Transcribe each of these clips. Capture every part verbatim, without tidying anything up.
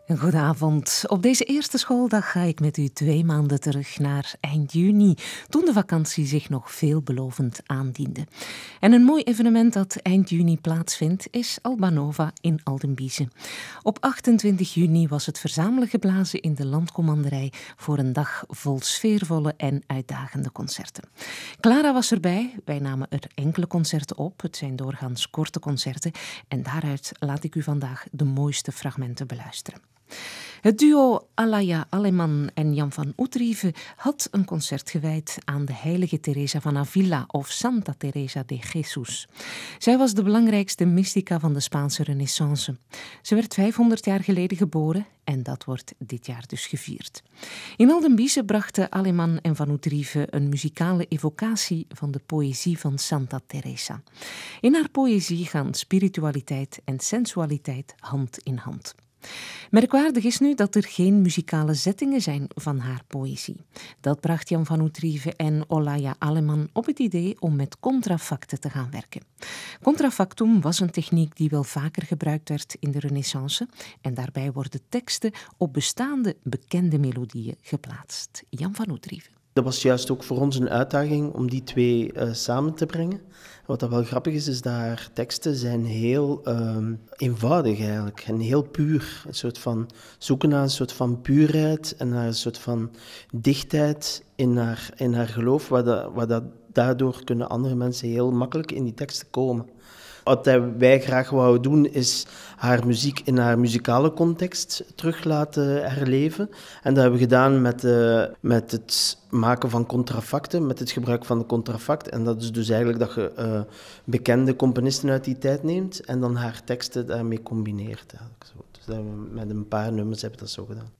Goedenavond. Op deze eerste schooldag ga ik met u twee maanden terug naar eind juni, toen de vakantie zich nog veelbelovend aandiende. En een mooi evenement dat eind juni plaatsvindt is Alba Nova in Aldenbieze. Op achtentwintig juni was het verzamelen geblazen in de landcommanderij voor een dag vol sfeervolle en uitdagende concerten. Clara was erbij, wij namen er enkele concerten op, het zijn doorgaans korte concerten en daaruit laat ik u vandaag de mooiste fragmenten beluisteren. Het duo Alaya Aleman en Jan van Oetrieve had een concert gewijd aan de heilige Teresa van Avila of Santa Teresa de Jesus. Zij was de belangrijkste mystica van de Spaanse Renaissance. Ze werd vijfhonderd jaar geleden geboren en dat wordt dit jaar dus gevierd. In Aldenbieze brachten Aleman en van Oetrieve een muzikale evocatie van de poëzie van Santa Teresa. In haar poëzie gaan spiritualiteit en sensualiteit hand in hand. Merkwaardig is nu dat er geen muzikale zettingen zijn van haar poëzie. Dat bracht Jan van Oetrieve en Olaya Aleman op het idee om met contrafacten te gaan werken. Contrafactum was een techniek die wel vaker gebruikt werd in de Renaissance en daarbij worden teksten op bestaande bekende melodieën geplaatst. Jan van Oetrieve. Dat was juist ook voor ons een uitdaging om die twee uh, samen te brengen. Wat dat wel grappig is, is dat haar teksten zijn heel uh, eenvoudig eigenlijk en heel puur. Een soort van zoeken naar een soort van puurheid en naar een soort van dichtheid in haar, in haar geloof, waar dat, waar dat, daardoor kunnen andere mensen heel makkelijk in die teksten komen. Wat wij graag wouden doen, is haar muziek in haar muzikale context terug laten herleven. En dat hebben we gedaan met, uh, met het maken van contrafacten, met het gebruik van de contrafact. En dat is dus eigenlijk dat je uh, bekende componisten uit die tijd neemt en dan haar teksten daarmee combineert. Zo. Dus dat we met een paar nummers hebben dat zo gedaan.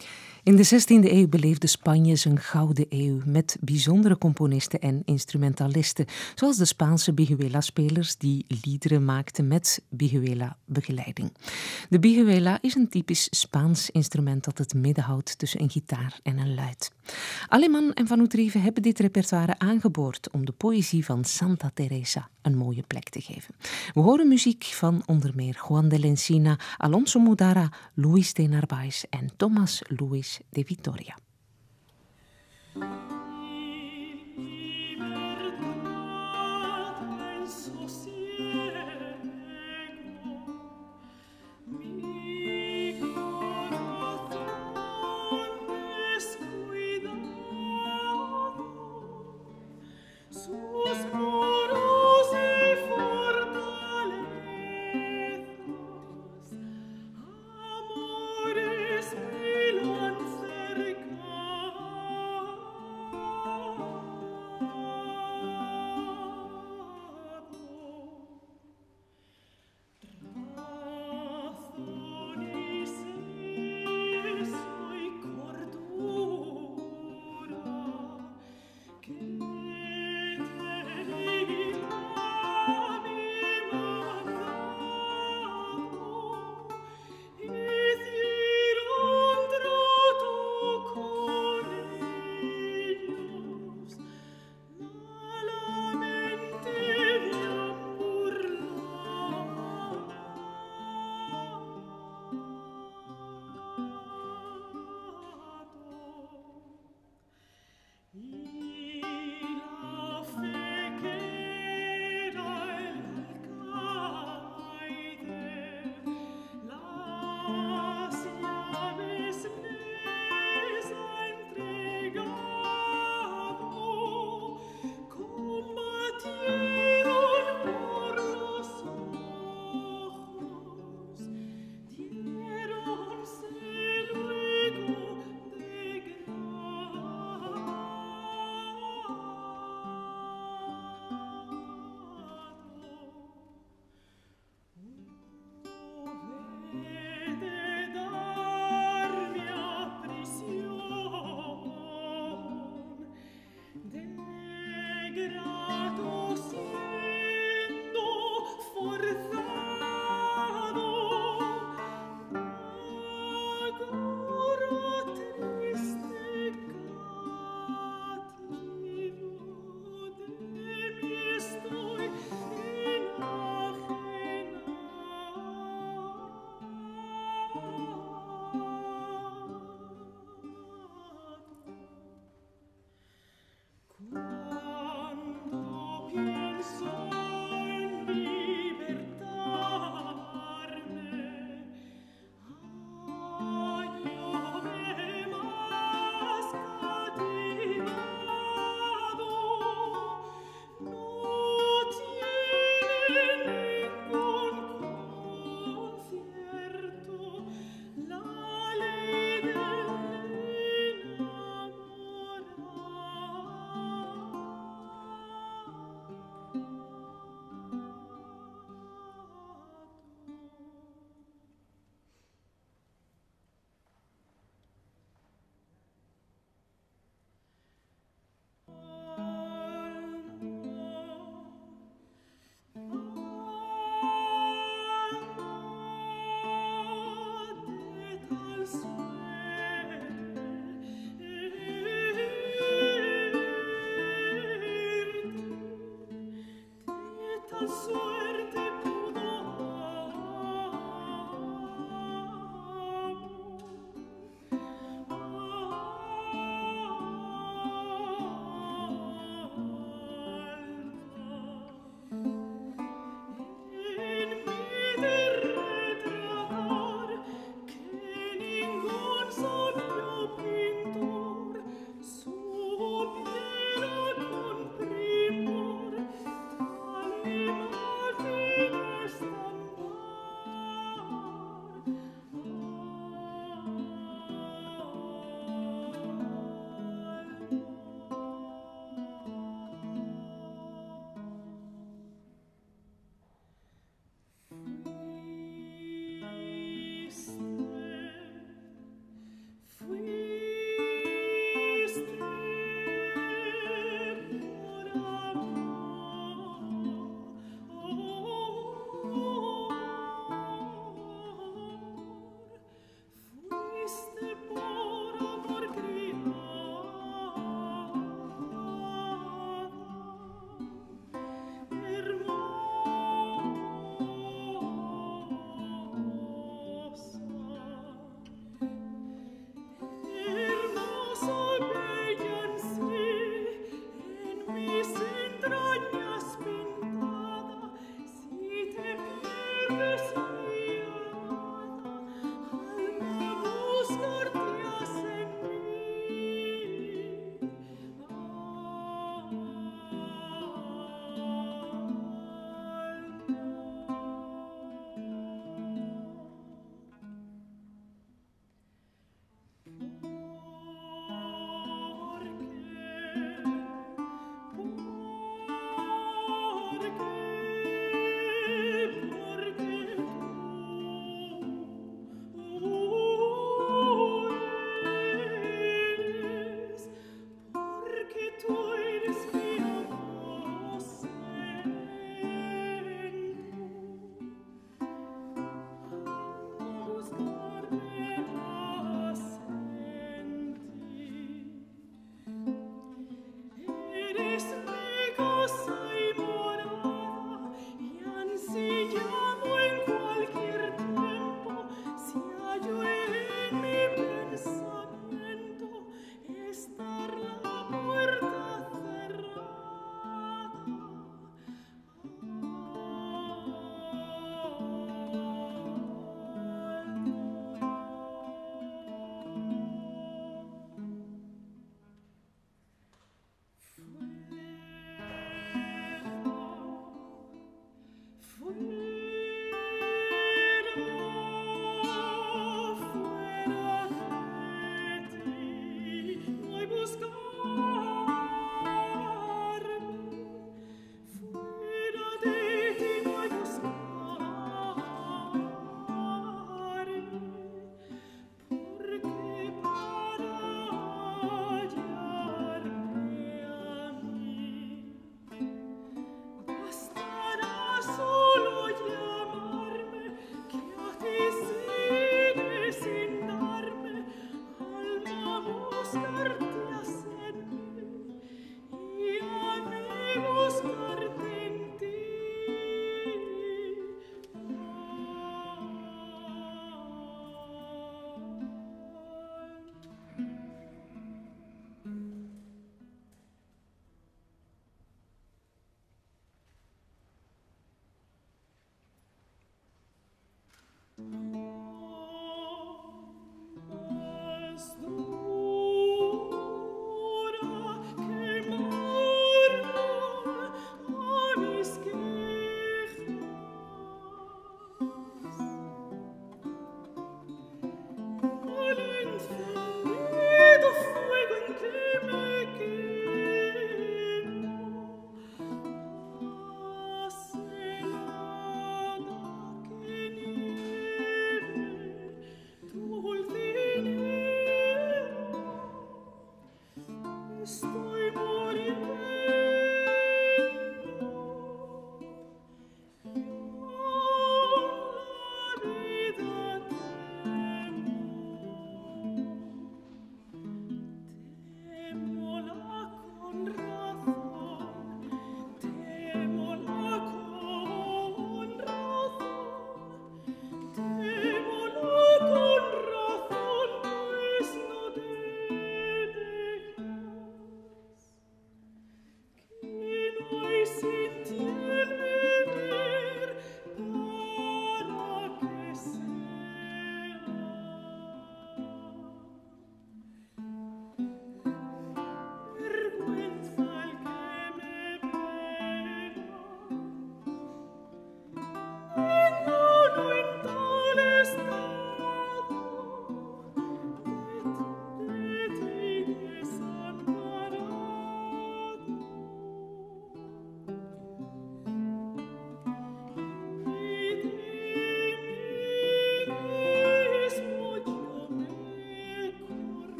In de zestiende eeuw beleefde Spanje zijn gouden eeuw met bijzondere componisten en instrumentalisten, zoals de Spaanse biguela-spelers die liederen maakten met biguela-begeleiding. De biguela is een typisch Spaans instrument dat het midden houdt tussen een gitaar en een luit. Aleman en Van Oetrieve hebben dit repertoire aangeboord om de poëzie van Santa Teresa een mooie plek te geven. We horen muziek van onder meer Juan de Lencina, Alonso Mudara, Luis de Narváez en Tomás Luis de Vitoria.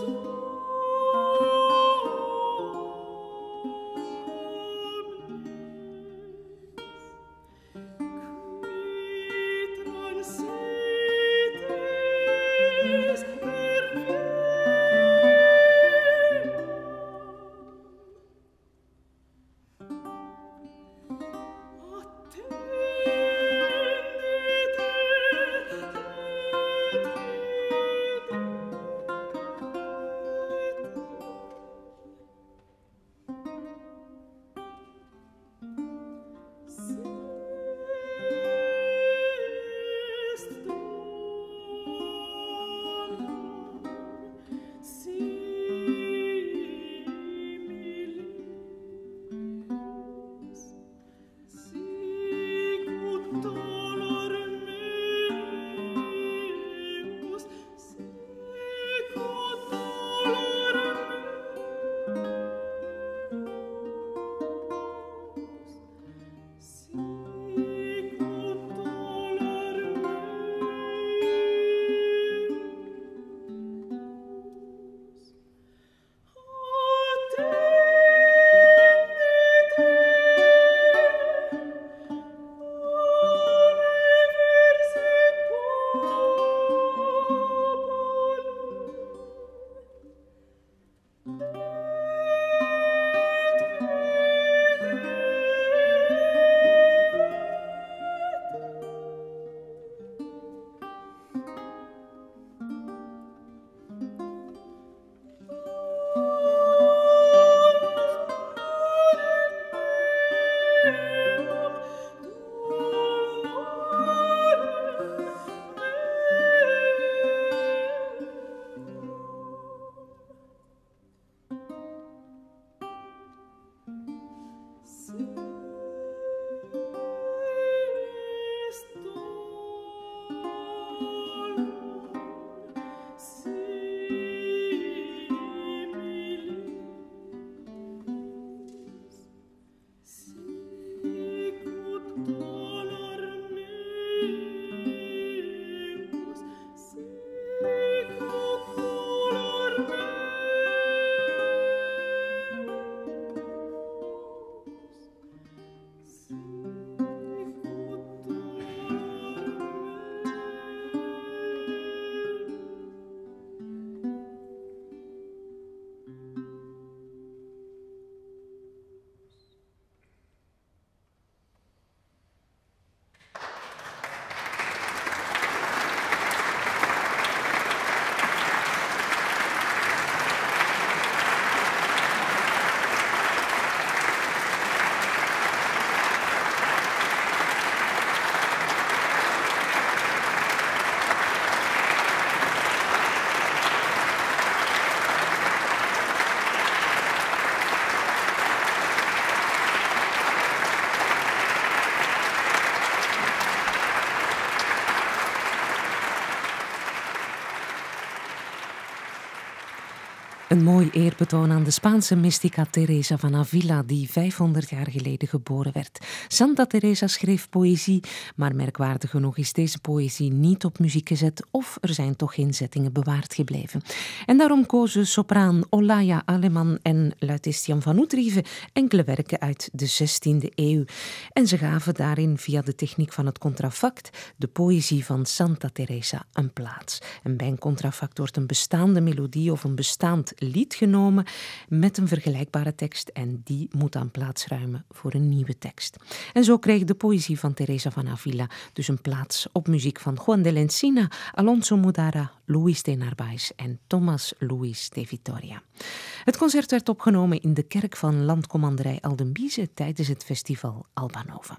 Een mooi eerbetoon aan de Spaanse mystica Teresa van Avila, die vijfhonderd jaar geleden geboren werd. Santa Teresa schreef poëzie, maar merkwaardig genoeg is deze poëzie niet op muziek gezet of er zijn toch geen zettingen bewaard gebleven. En daarom kozen sopraan Olaya Aleman en luitist Jan van Oetrieven enkele werken uit de zestiende eeuw. En ze gaven daarin via de techniek van het contrafact de poëzie van Santa Teresa een plaats. En bij een contrafact wordt een bestaande melodie of een bestaand lied genomen met een vergelijkbare tekst en die moet dan plaats ruimen voor een nieuwe tekst. En zo kreeg de poëzie van Teresa van Avila dus een plaats op muziek van Juan de la Encina, Alonso Mudara, Luis de Narváez en Tomás Luis de Vitoria. Het concert werd opgenomen in de kerk van Landcommanderij Aldenbize tijdens het festival Alba Nova.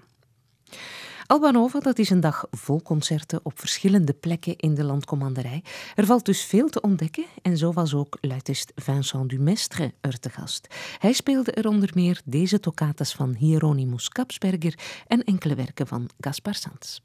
Alba Nova, dat is een dag vol concerten op verschillende plekken in de Landcommanderij. Er valt dus veel te ontdekken en zo was ook luitist Vincent Dumestre er te gast. Hij speelde er onder meer deze toccatas van Hieronymus Kapsberger en enkele werken van Gaspar Sanz.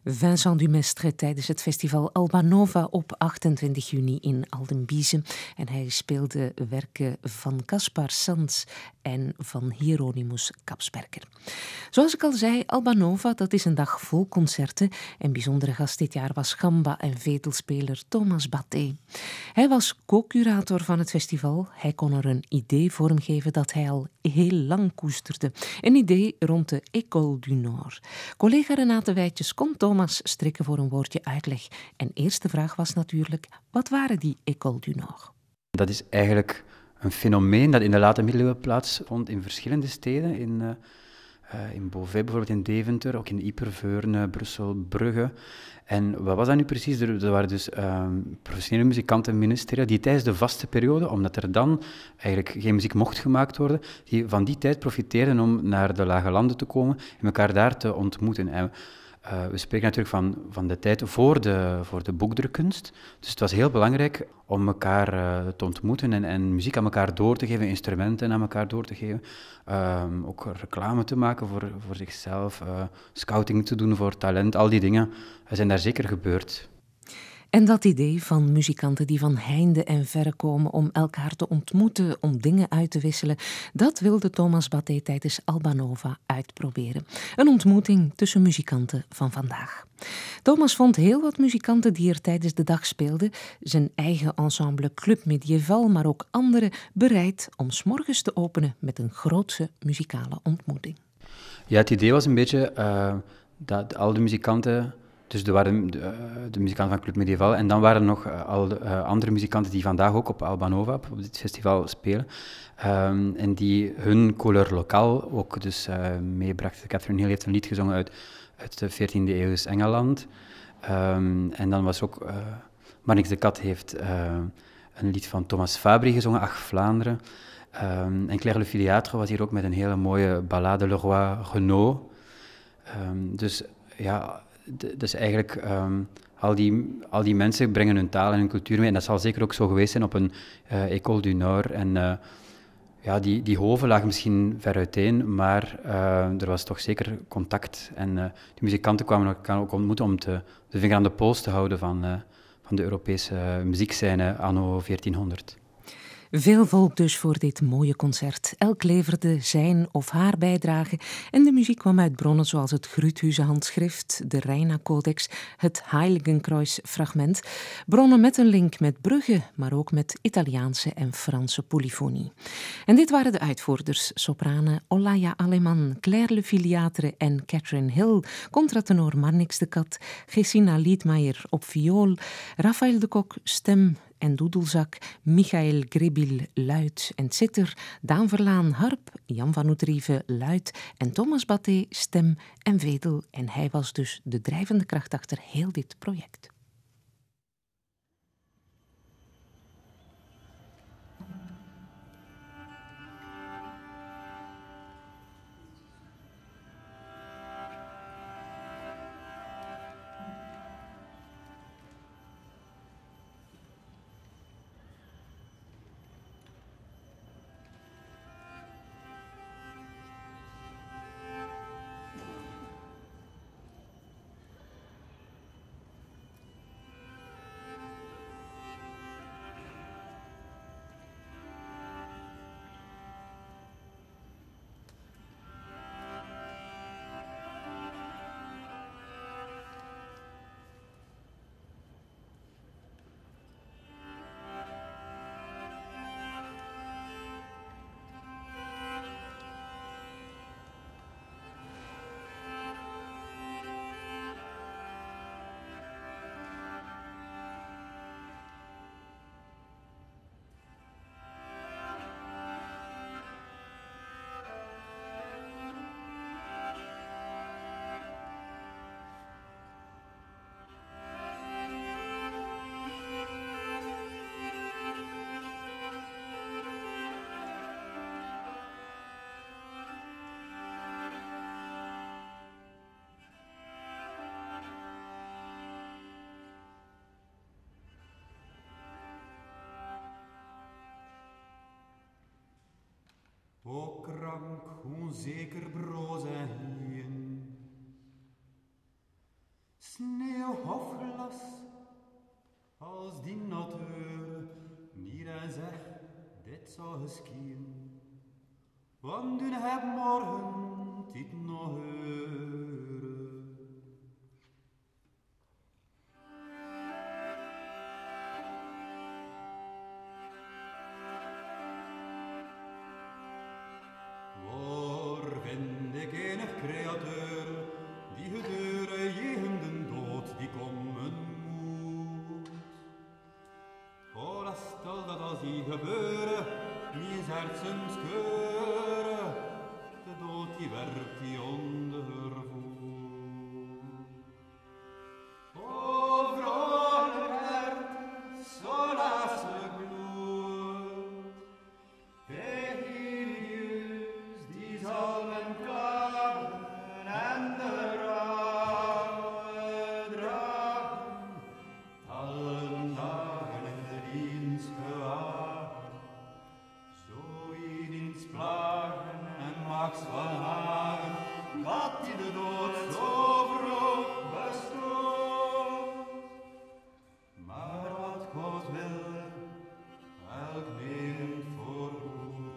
Vincent Dumestre tijdens het festival Alba Nova op achtentwintig juni in Aldenbieze. En hij speelde werken van Caspar Sanz en van Hieronymus Kapsperger. Zoals ik al zei, Alba Nova, dat is een dag vol concerten. En bijzondere gast dit jaar was gamba- en vedelspeler Thomas Batté. Hij was co-curator van het festival. Hij kon er een idee vormgeven dat hij al heel lang koesterde. Een idee rond de École du Nord. Collega Renate Wijtjes kon Thomas strikken voor een woordje uitleg. En eerste vraag was natuurlijk, wat waren die École du Nord? Dat is eigenlijk een fenomeen dat in de late middeleeuwen plaatsvond in verschillende steden. In, uh, uh, in Beauvais, bijvoorbeeld in Deventer, ook in Yper, Veurne, Brussel, Brugge. En wat was dat nu precies? Er, er waren dus uh, professionele muzikanten en ministeria die tijdens de vaste periode, omdat er dan eigenlijk geen muziek mocht gemaakt worden, die van die tijd profiteerden om naar de Lage Landen te komen en elkaar daar te ontmoeten. En, Uh, we spreken natuurlijk van, van de tijd voor de, voor de boekdrukkunst. Dus het was heel belangrijk om elkaar uh, te ontmoeten en, en muziek aan elkaar door te geven, instrumenten aan elkaar door te geven. Uh, ook reclame te maken voor, voor zichzelf, uh, scouting te doen voor talent, al die dingen zijn daar zeker gebeurd. En dat idee van muzikanten die van heinde en verre komen om elkaar te ontmoeten, om dingen uit te wisselen, dat wilde Thomas Batté tijdens Alba Nova uitproberen. Een ontmoeting tussen muzikanten van vandaag. Thomas vond heel wat muzikanten die er tijdens de dag speelden, zijn eigen ensemble Club Medieval, maar ook anderen, bereid om 's morgens te openen met een grootse muzikale ontmoeting. Ja, het idee was een beetje uh, dat al de muzikanten... Dus er waren de, de muzikanten van Club Medieval en dan waren er nog uh, al de, uh, andere muzikanten die vandaag ook op Alba Nova, op, op dit festival, spelen. Um, en die hun couleur lokaal ook dus uh, meebrachten. Catherine Hill heeft een lied gezongen uit, uit de veertiende eeuw Engeland. Um, en dan was ook... Uh, Marnix de Kat heeft uh, een lied van Thomas Fabry gezongen, Ach Vlaanderen. Um, en Claire Le Filiatre was hier ook met een hele mooie ballade, Le Roi Renaud. Um, dus ja... Dus eigenlijk, um, al, die, al die mensen brengen hun taal en hun cultuur mee. En dat zal zeker ook zo geweest zijn op een uh, École du Nord. En uh, ja, die, die hoven lagen misschien ver uiteen, maar uh, er was toch zeker contact. En uh, die muzikanten kwamen elkaar ook ontmoeten om te, de vinger aan de pols te houden van, uh, van de Europese uh, muziekscène anno veertienhonderd. Veel volk dus voor dit mooie concert. Elk leverde zijn of haar bijdrage en de muziek kwam uit bronnen zoals het Gruuthuizen handschrift, de Reina-codex, het Heiligenkruis-fragment. Bronnen met een link met Brugge, maar ook met Italiaanse en Franse polyfonie. En dit waren de uitvoerders, sopranen Olaya Aleman, Claire Le Filiatre en Catherine Hill, contratenor Marnix de Kat, Gesina Liedmaier op viool, Raphaël de Kok, stem en doedelzak, Michael Grebil, luid en zither, Daan Verlaan, harp, Jan van Oetrieve, luid en Thomas Batté, stem en vedel. En hij was dus de drijvende kracht achter heel dit project. O krank, onzeker broze hien, Sneeuw of glas, als die natuur niet en zeg, dit zou geschieden. Want u hebt morgen dit nog horen. Waar vind ik enig createur, die gedeuren jegen den dood, die komen moet. Oh, stel dat als die gebeuren, niet hertsens keuren, de dood die werpt die onder voet. O vrolijk hert, zo laatstelijk bloed, Virgilius, die zal men klagen en de rouwe dragen, allen dagen in de dienst gewagen. Zo in dienst plagen en Max van Hagen, wat die de dood zo vroeg bestoot. Maar wat God wil, elk neemt voor goed.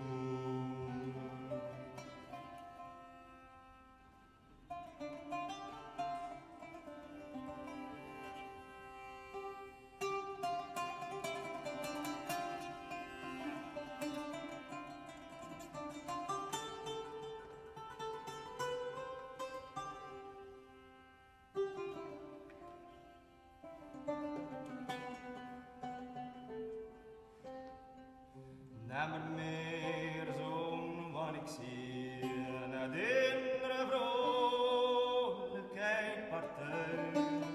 Nemmer meer zo'n wat ik zie, naar de indre vrolijkheid partij.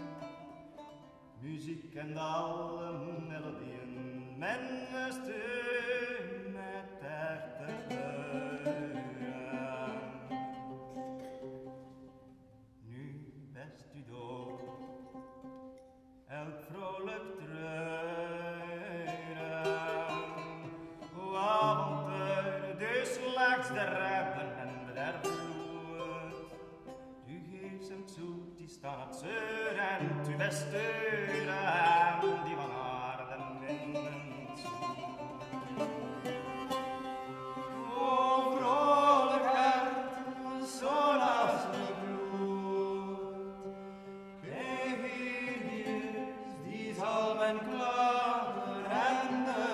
Muziek en alle melodieën, men steun met dertig buien. Nu best u dood, elk vrolijk treuren. Want dus langs de rebben en der vloed, u geeft hem zoet, die staan op zeur en tu besteuren, die van aarde minnen zoet. O vrolijk hert, zo laatstelijk bloed, Virgilius, die zal men klagen en de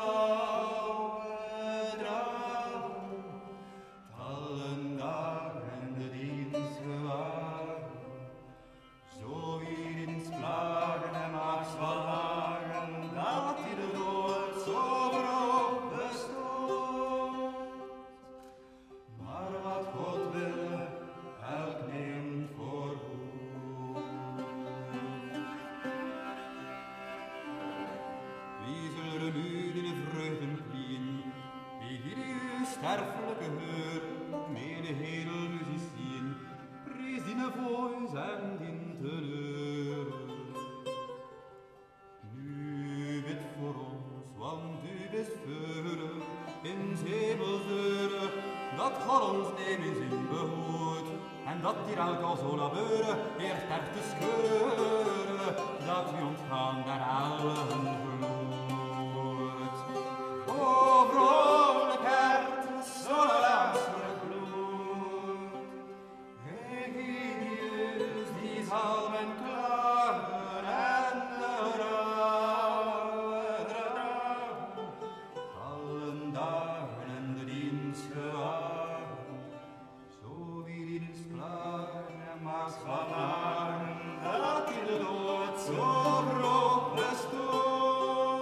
sterfelijke heur, mede hedel musicien, prijs die voice en die teneur. Nu bid voor ons, want u bist vurig, in hemelsdeuren, dat God ons neem in zijn behoed, en dat die elk al zo labeuren, eerst echt te scheuren, dat u ontgaan der allen vloed. O vrolijk hert, zo laatstelijk bloed, Virgilius, die zal men klagen en de rouwe dragen, allen dagen en de dienst gewagen, zo wie dienst klagen en Max van Hagen, dat in de dood zo vroeg bestoot.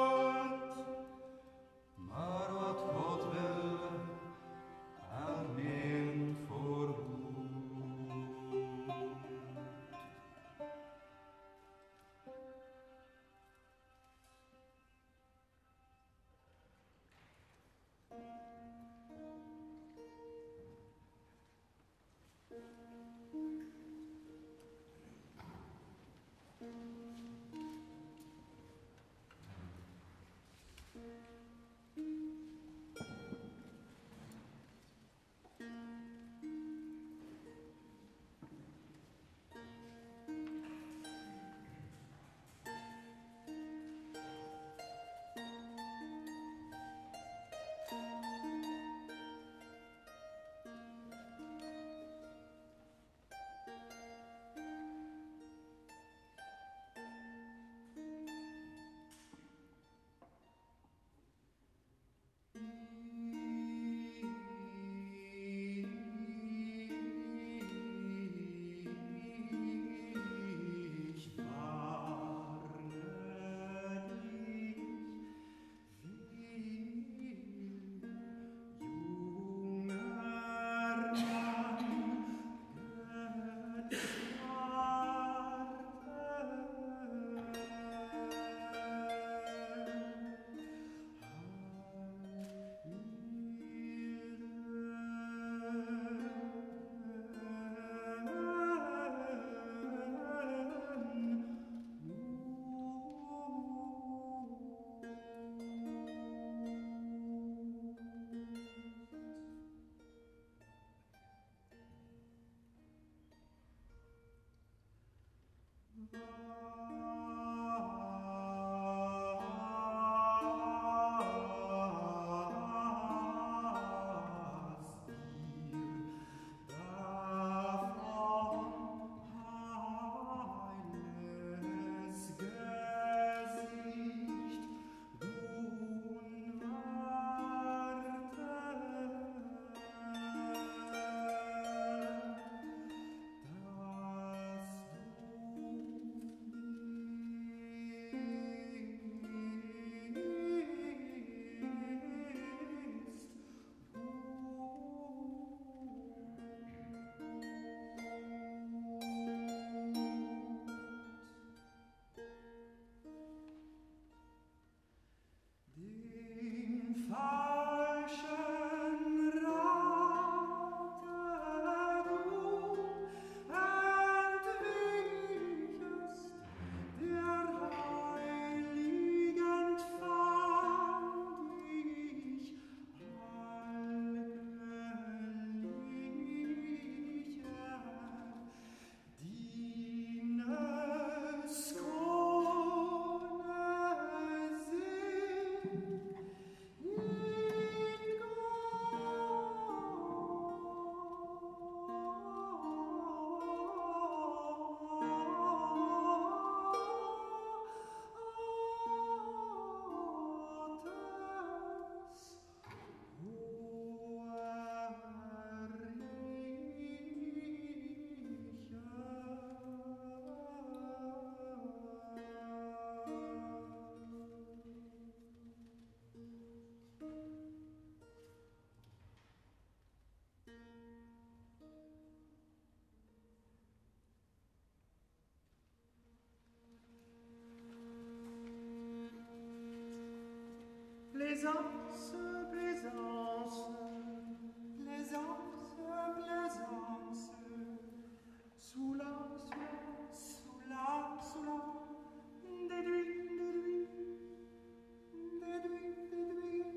Plaisance, plaisance, plaisance, plaisance, sous la, sous la, sous la, déduit, déduit, déduit, déduit,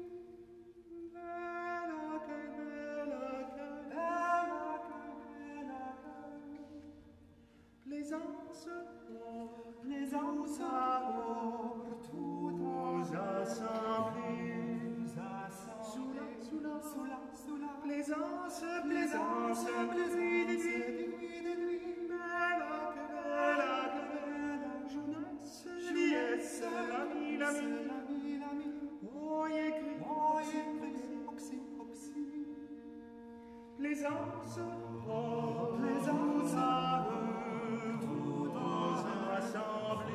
bella que, bella que, bella que, bella que, plaisance, oh, plaisance, oh, toutes assemblées. Sous la, sous la, sous la, sous la, plaisance, plaisance, plaisance, déduit, déduit, bella que, bella que, bella, jeunesse, liesse, l'ami, l'ami, l'ami, oye, cri, oye, cri, oxy, oxy, plaisance, oh, plaisance, à eux, toutes assemblées,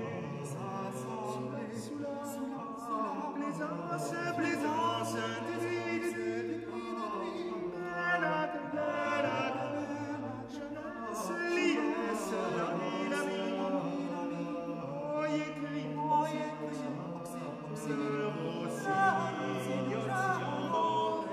sous la, sous la, sous la, plaisance, plaisance, déduit, déduit, déduit, bella que, bella que, bella, jeunesse, liesse, l'ami, l'ami, oye, cri, oye, cri, oxy, oxy, aussi, amore,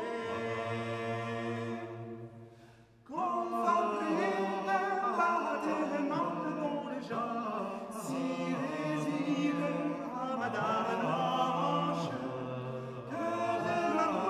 confabrile, tellement de bons gens, si résile à madame Blanche, que de la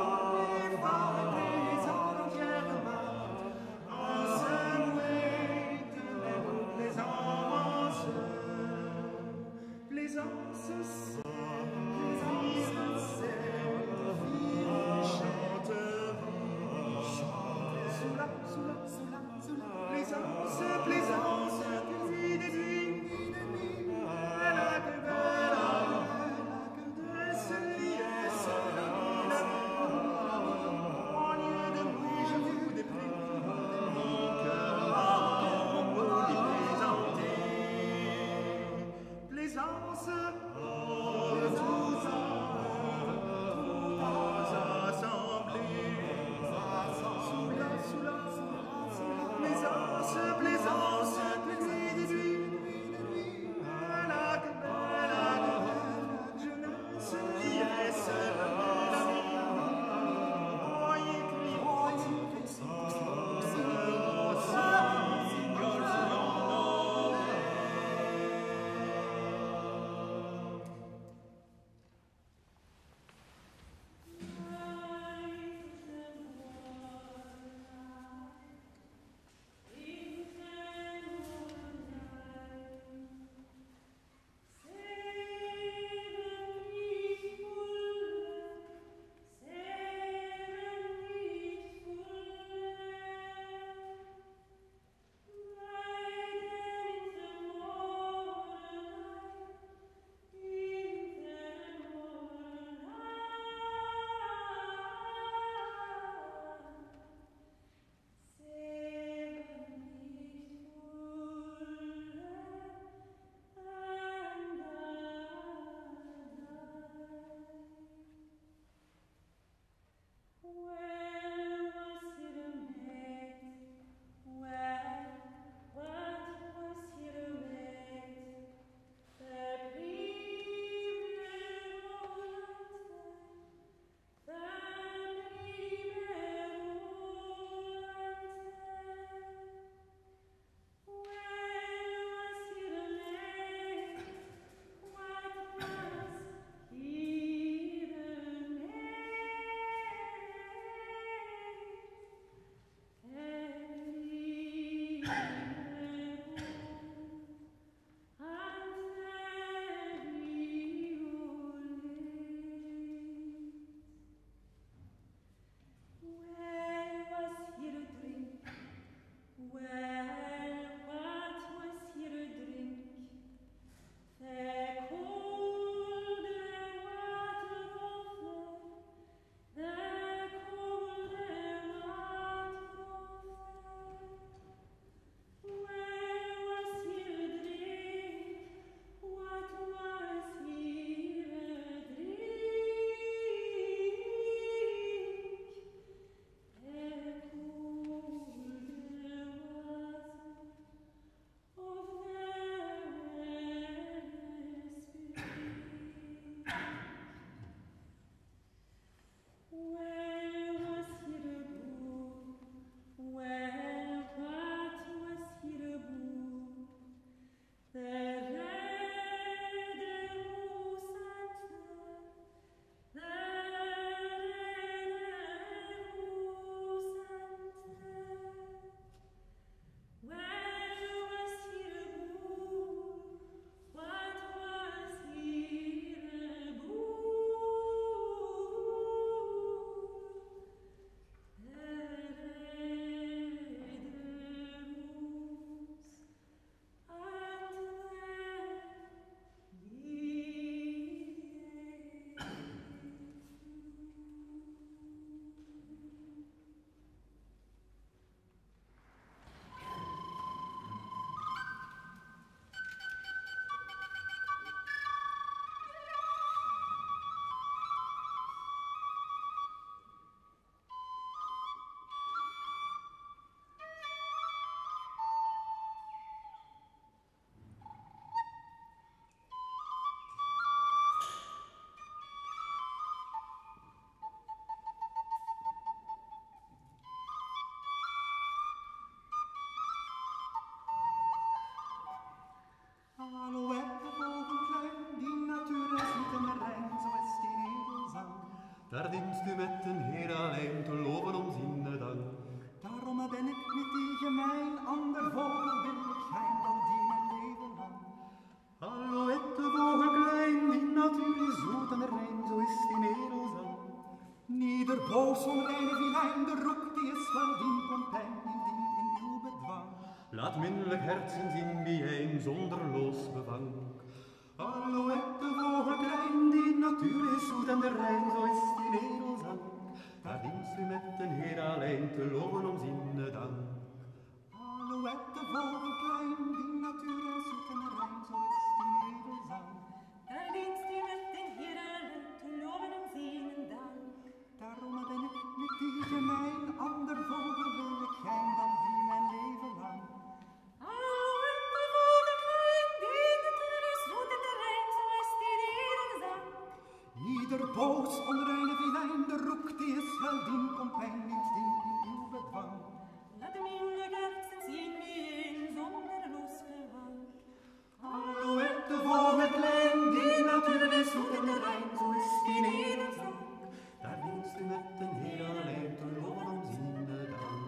Daar dienst u met een heer alleen te loven ons in de dank. Daarom ben ik niet tegen mijn ander vogel wil ik zijn dan die mijn leven lang. Alouette, vogel klein, die natuur is zoet en rein, zo is die merelzang. Nieder boos onreine vilijn, de roek die is wel dien compijn, indien in uw bedwang. Laat minlijk herzen zien wie een zonder loos bevang. Alouette, vogel klein, die natuur is zoet en de rein, zo is die merelzang. Daar dienst u met een heer alleen te loven ons in de dank. Alouette, vogel klein, die natuur is zoet en de rein, zo is die merelzang. Daar dienst u met den Heer alleen te loven ons in de dank. Daarom ben ik niet tegen mijn ander vogel wil ik zijn dan die mijn leven lang. Alouette, vogel klein, die natuur is zoet en de rein, zo is die merelzang. Ieder boos onreine vilijn, de roek die is wel dien compijn, niet dien in uw bedwang. Laat minlijk herzen zien wie een zonder loos bevang. Alouette, vogel klein, die natuur is zoet en de rein, zo is die merelzang. Daar dienst u met een heer alleen te loven ons in de dank.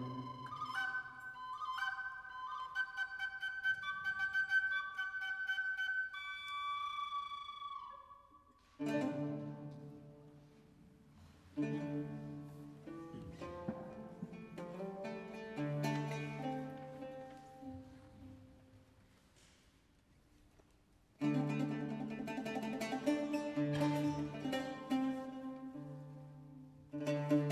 Thank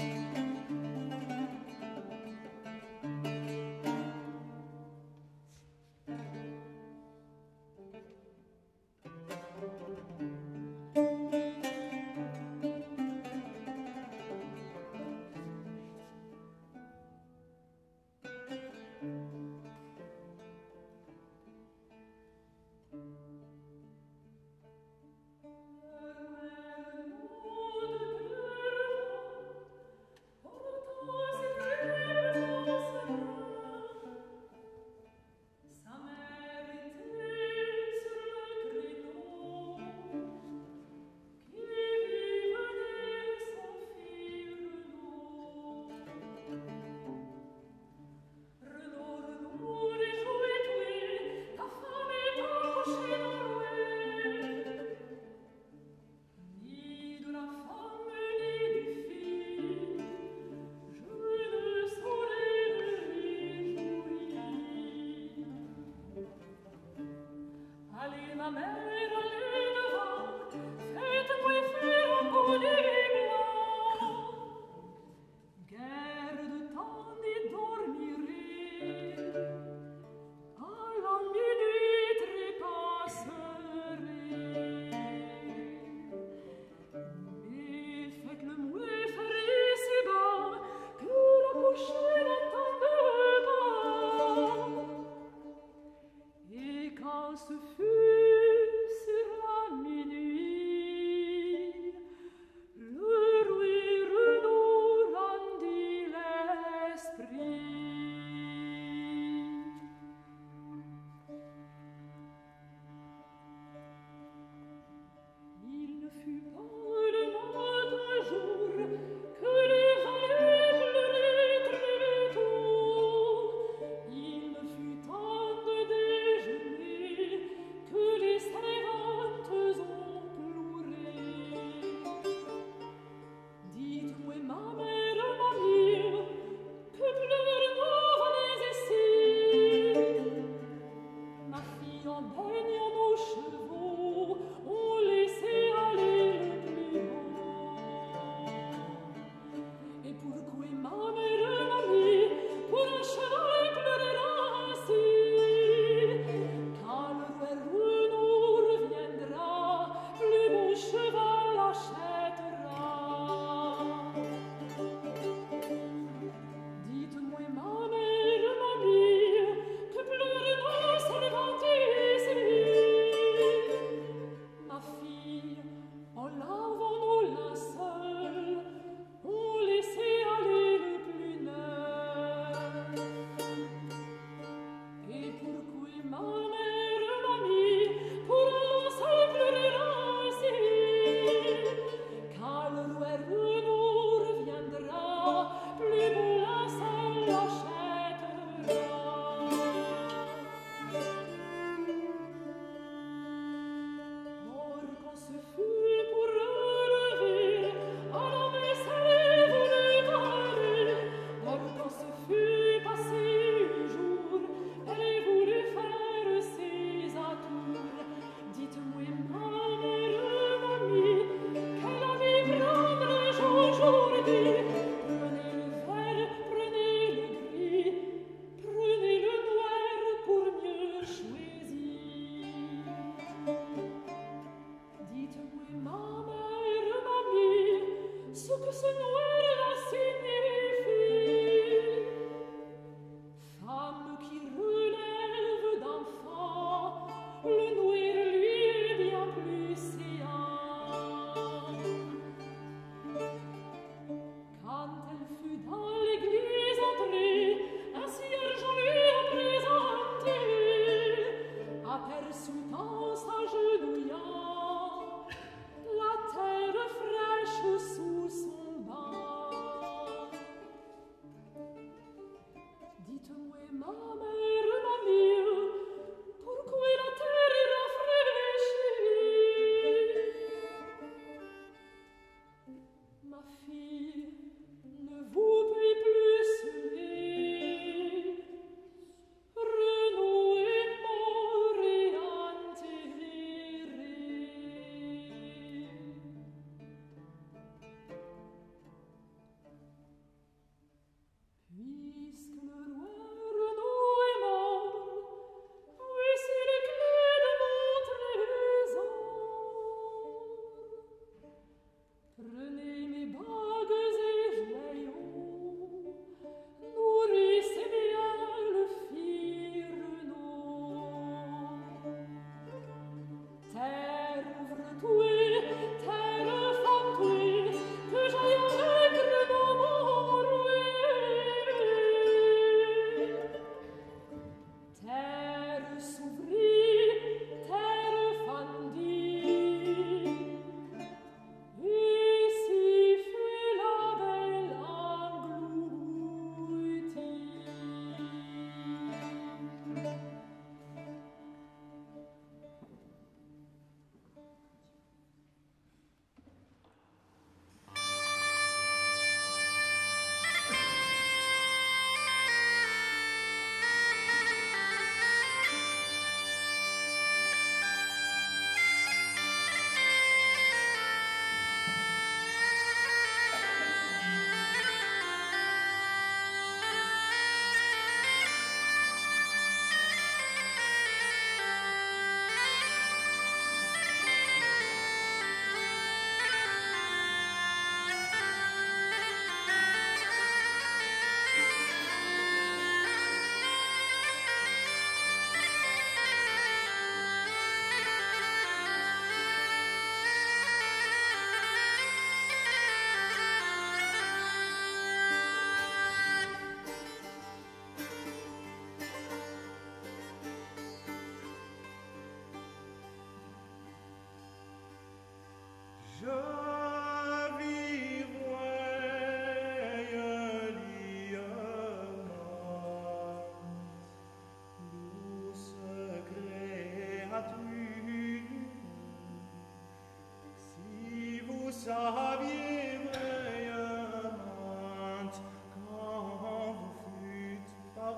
saviez vraiment quand vous fûtes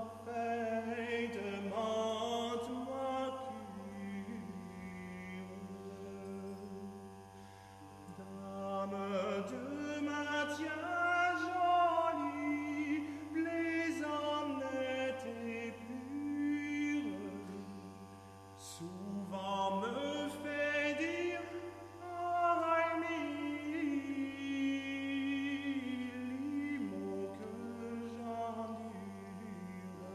parfaitement mature. Dame de maintien jolie, plaisante, nette et pure, souvent me fait dire ay mille mots que j'endure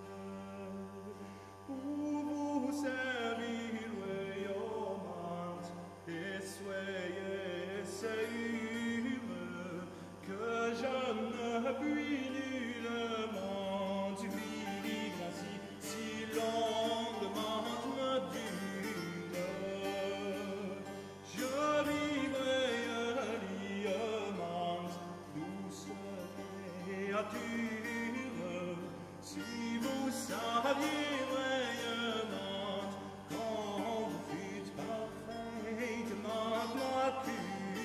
pour vous servir loyalement et soyez sûre que je ne puis nullement vivre ainsi si longuement me dure. Je vivrai liement, douce créature, si vous saviez vraiment quand vous fûtes parfaitement mature.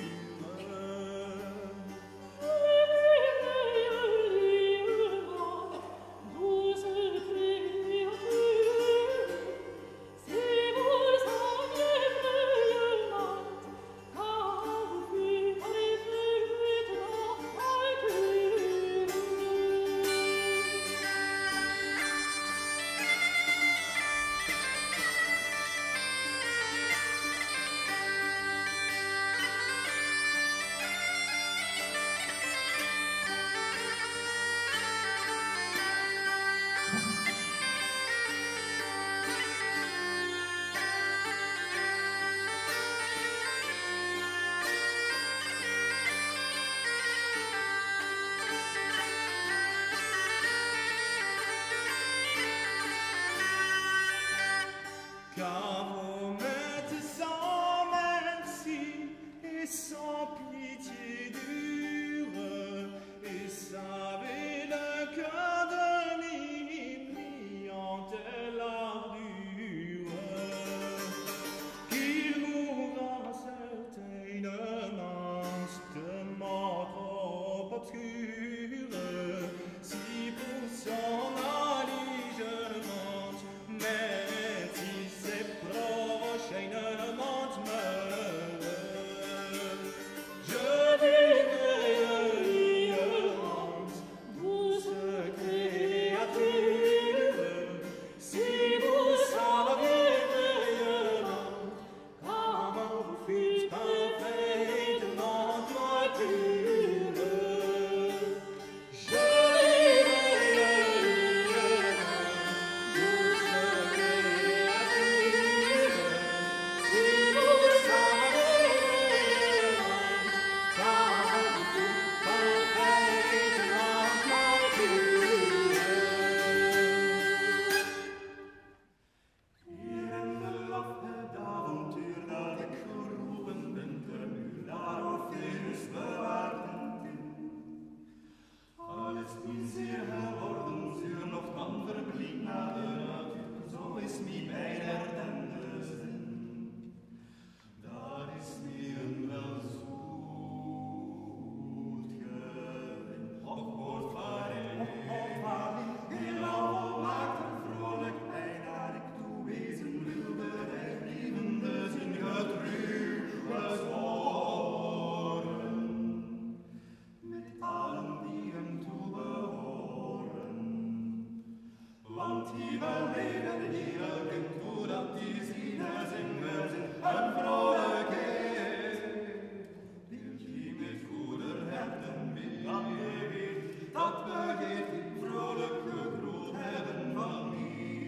Car vous m'êtes sans merci et sans pitié dure, et savez le cœur de l'impliante l'ardure, qu'il mourra certainement de mort trop obscure, si pour son alligement, mais si c'est prochainement meurt, je vivrai liement, douce créature, si vous saviez vraiment comment vous fûtes parfaitement mature. Je vivrai liement, douce créature, si vous saviez vraiment comment vous fûtes parfaitement mature. Hier in de lofte d'avontuur dat ik geroepen ben ter muur daar Orpheus bewaard in. Alles is zeer geworden, zuur nog dan verbliet naar de natuur, zo is mi bij der tende zin. Dat is mi een wel zoet gewin. Och, hoort vaarwel, die lauw maakt een vrolijk ei, dat ik toewezen wilde, hij blieven dus in getruwe sporen, met allen die hem toebehoren. Want die wel leven, die elk toe dat die zingen, zingen, zingen, een vrolijkheid. Wilt die met goede herten mee dat begeert, dat begeert die vrolijk gegroet hebben van mij.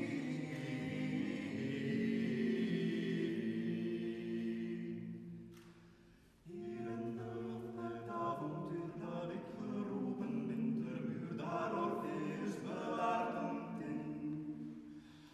Hier in de lucht het avontuur dat ik geroepen ben ter muur daar Orpheus bewaard in.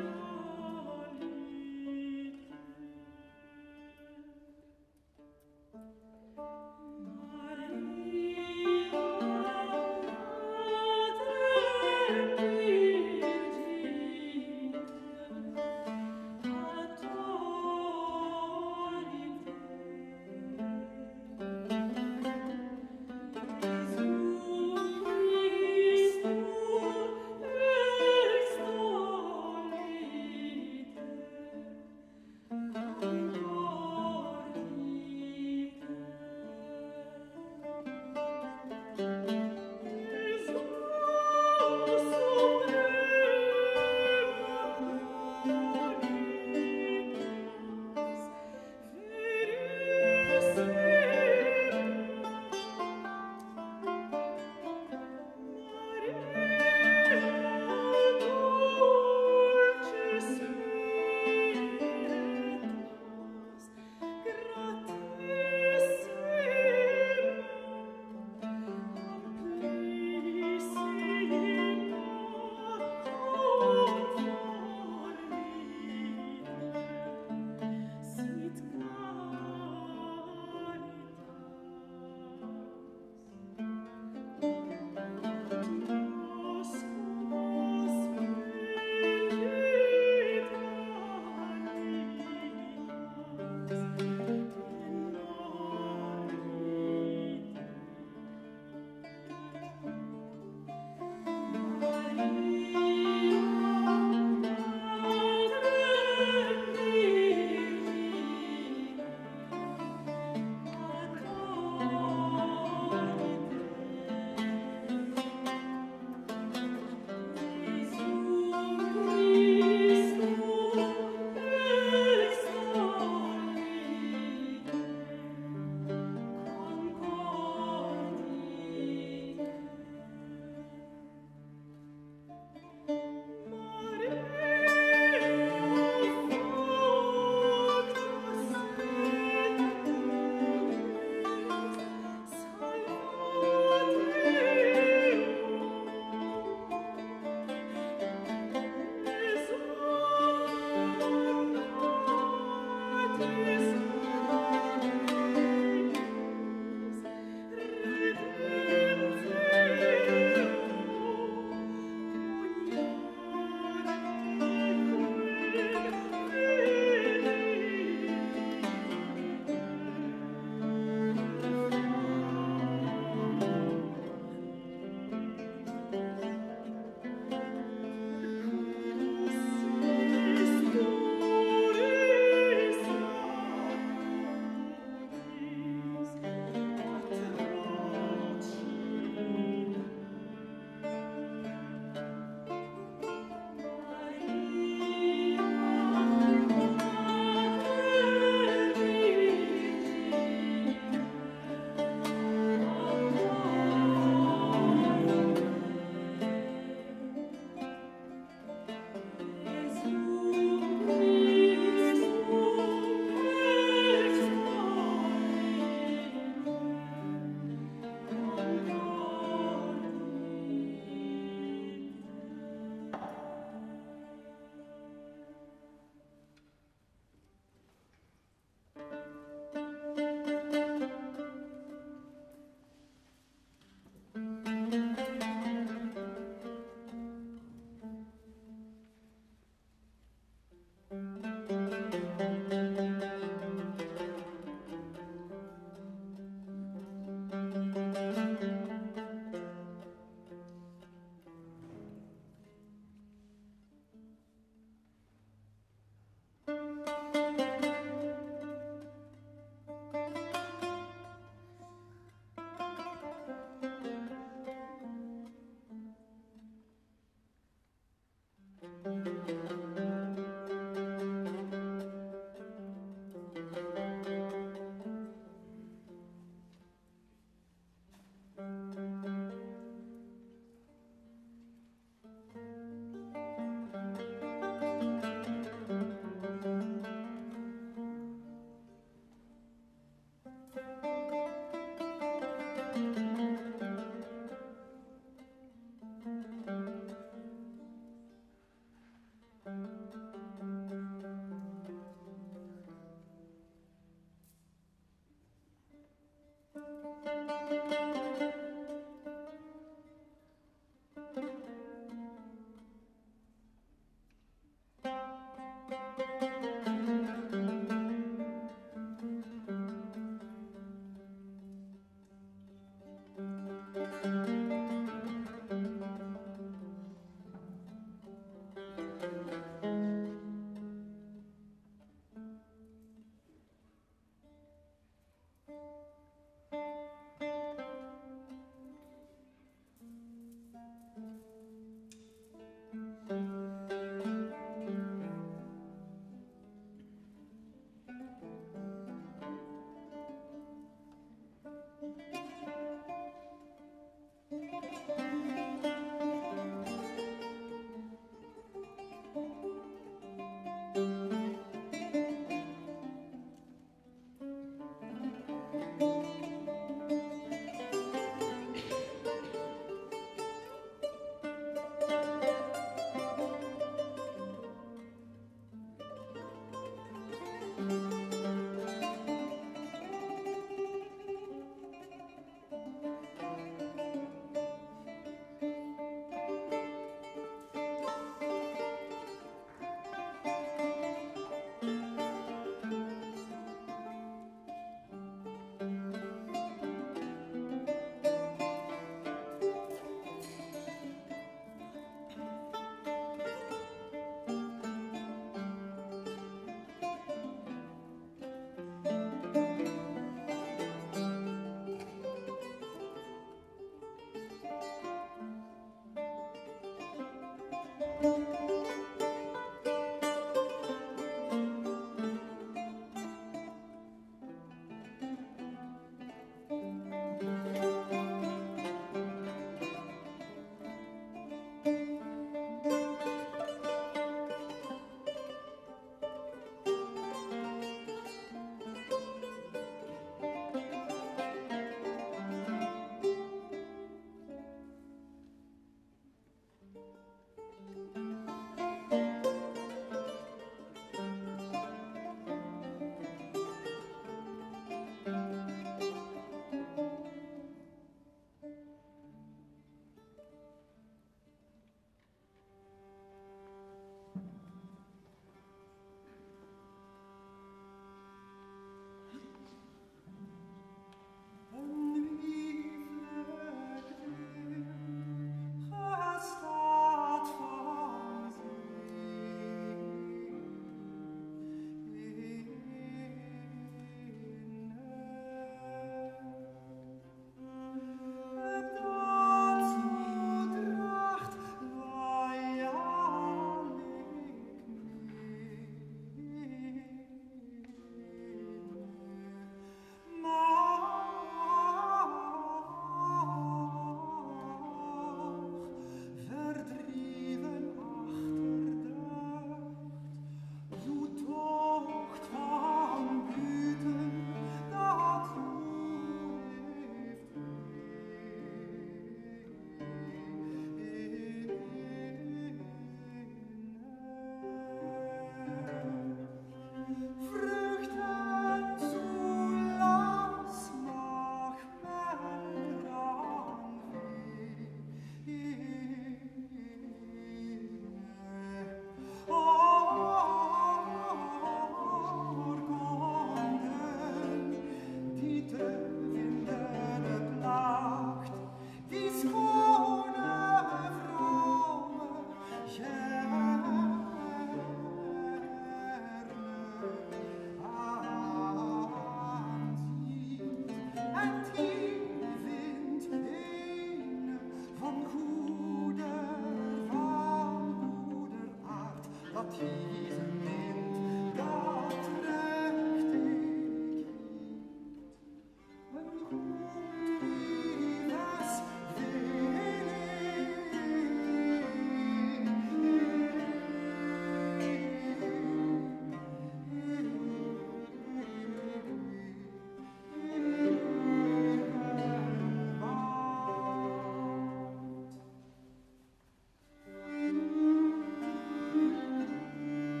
Thank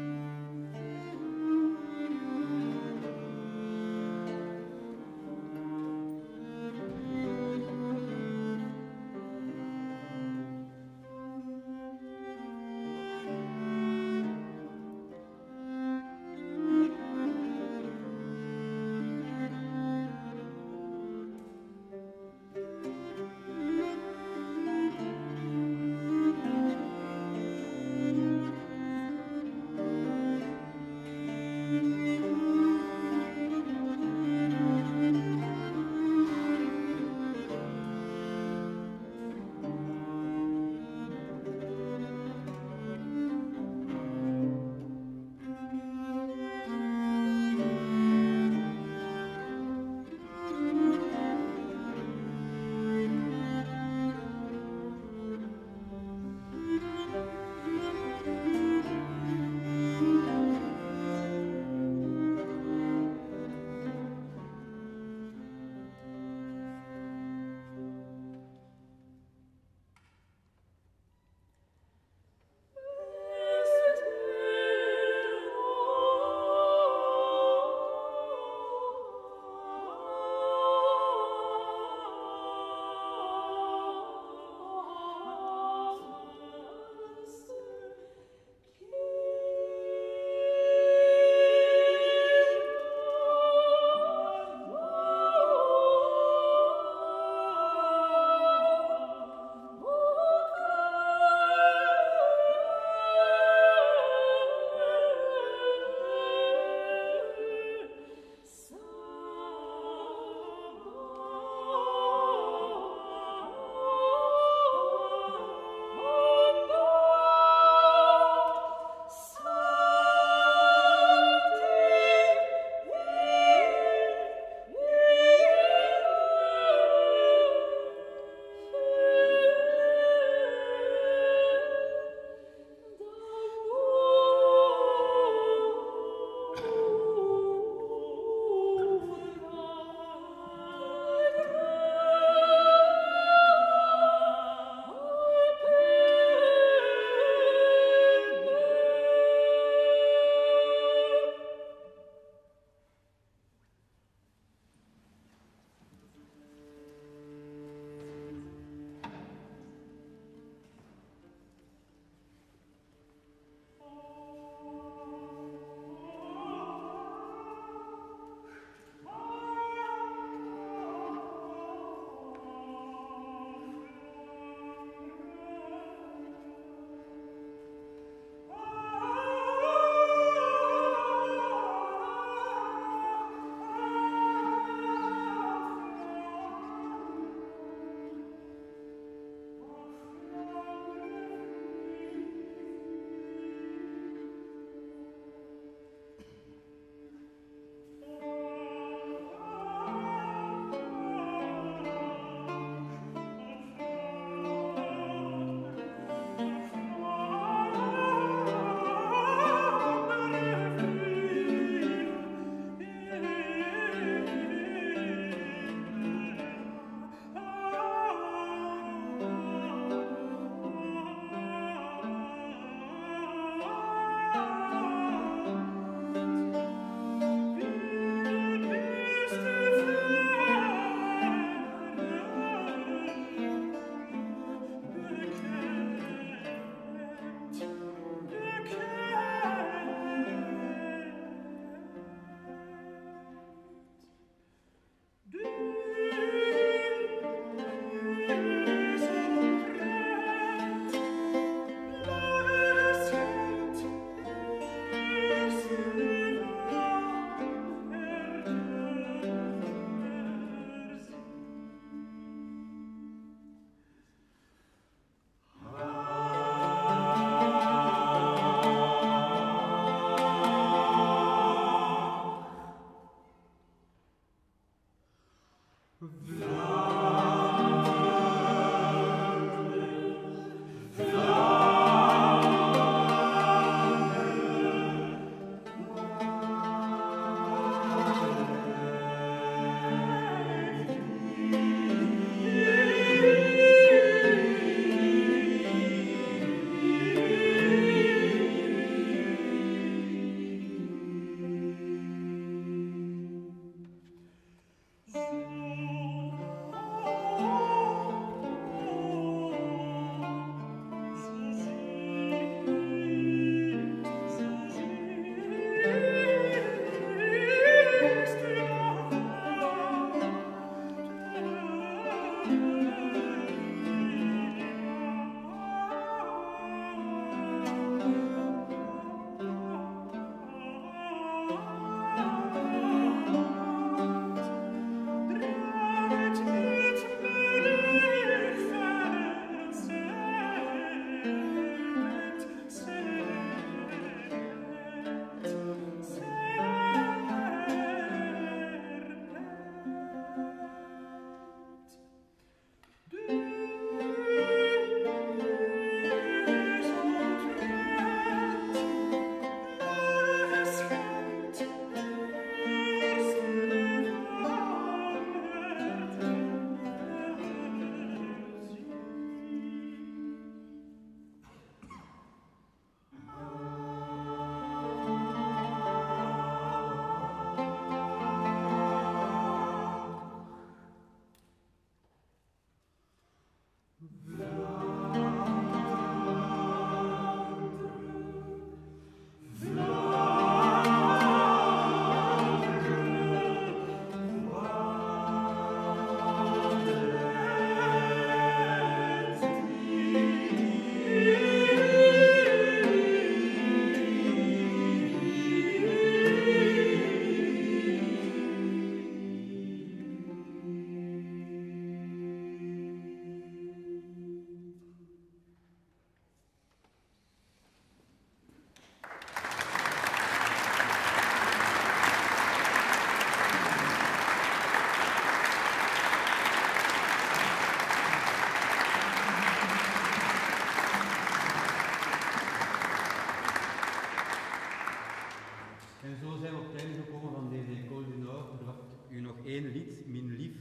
En zo zijn we op het einde gekomen van deze École du Nord. Er wacht u nog één lied, Mijn lief.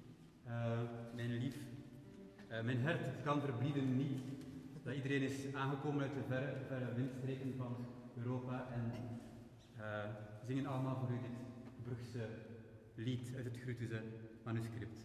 Uh, mijn lief. Uh, mijn hart kan verblieden niet. Dat iedereen is aangekomen uit de verre, verre windstreken van Europa en uh, zingen allemaal voor u dit Brugse lied uit het Grutusche manuscript.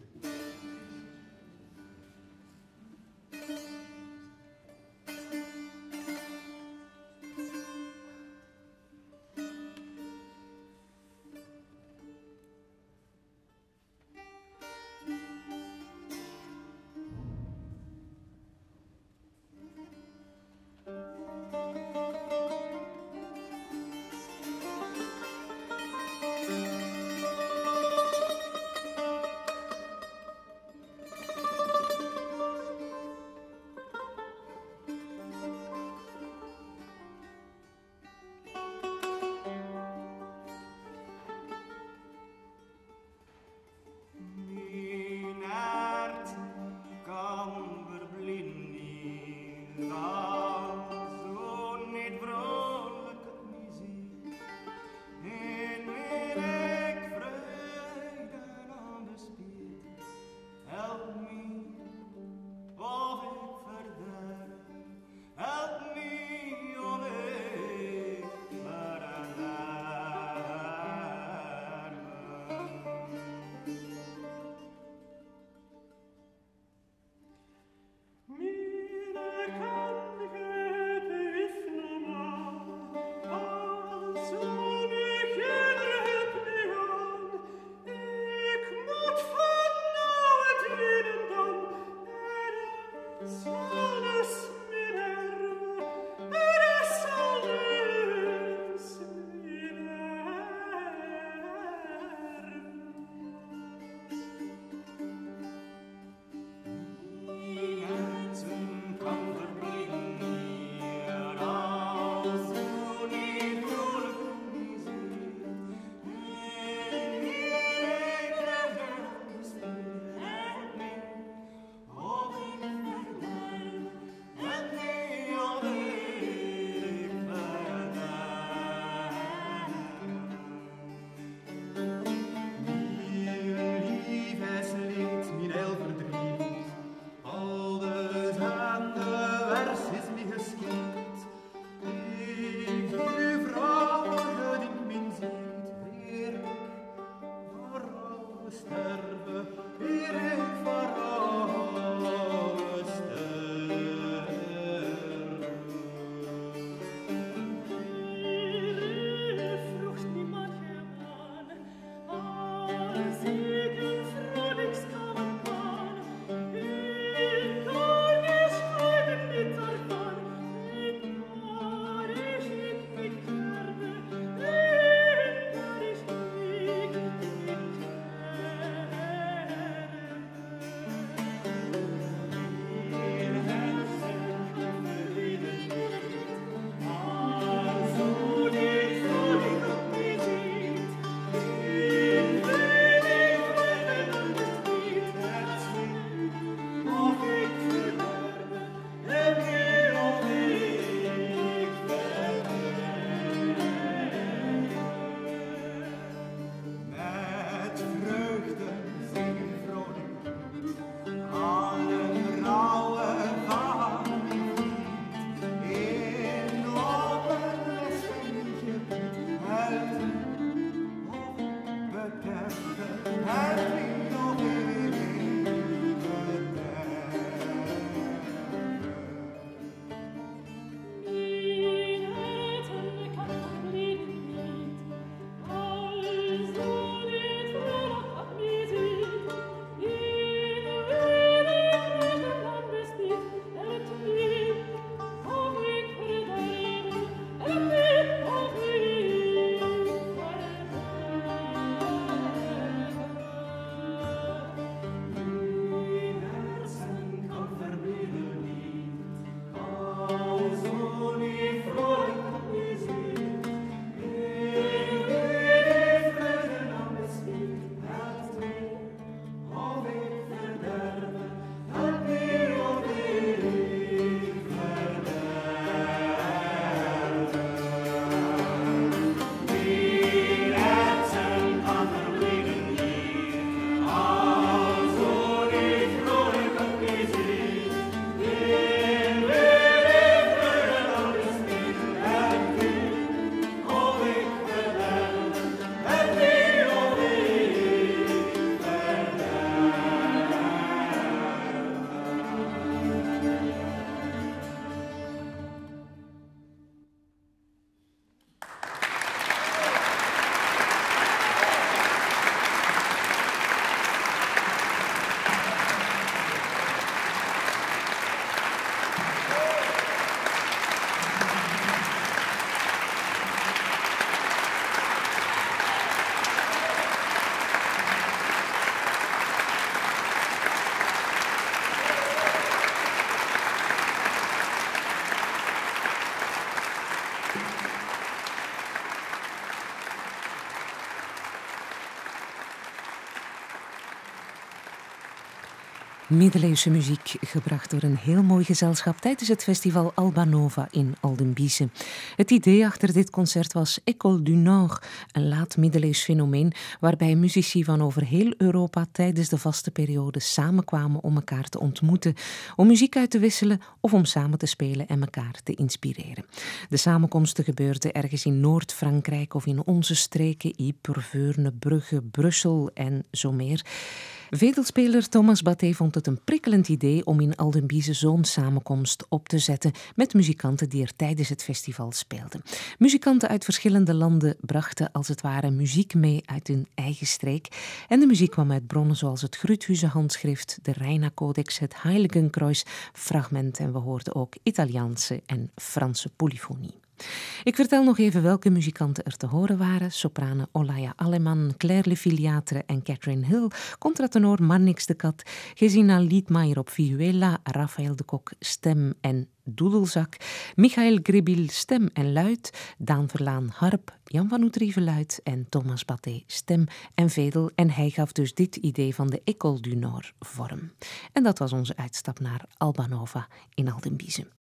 Middeleeuwse muziek, gebracht door een heel mooi gezelschap tijdens het festival Alba Nova in Aldenbiese. Het idee achter dit concert was École du Nord, een laat middeleeuws fenomeen waarbij muzici van over heel Europa tijdens de vaste periode samenkwamen om elkaar te ontmoeten, om muziek uit te wisselen of om samen te spelen en elkaar te inspireren. De samenkomsten gebeurden ergens in Noord-Frankrijk of in onze streken, Ypres, Veurne, Brugge, Brussel en zo meer. Vedelspeler Thomas Batté vond het een prikkelend idee om in Aldenbiese zo'n samenkomst op te zetten met muzikanten die er tijdens het festival speelden. Muzikanten uit verschillende landen brachten als het ware muziek mee uit hun eigen streek. En de muziek kwam uit bronnen zoals het Gruthuizen handschrift, de Reina Codex, het Heiligenkreuz fragment en we hoorden ook Italiaanse en Franse polyfonie. Ik vertel nog even welke muzikanten er te horen waren. Sopranen Olaya Aleman, Claire Le Filiatre en Catherine Hill. Contratenor Marnix de Kat, Gesina Liedmayer op vihuela, Raphaël de Kok stem en doedelzak, Michael Gribil stem en luid, Daan Verlaan harp, Jan van Oetrieven luid en Thomas Batté stem en vedel. En hij gaf dus dit idee van de École du Nord vorm. En dat was onze uitstap naar Alba Nova in Aldenbiese.